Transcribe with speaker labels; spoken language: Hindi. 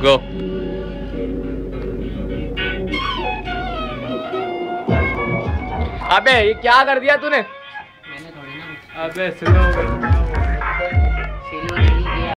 Speaker 1: गो। अबे ये क्या कर दिया तूने?
Speaker 2: मैंने थोड़ी ना।
Speaker 3: अबे स्लो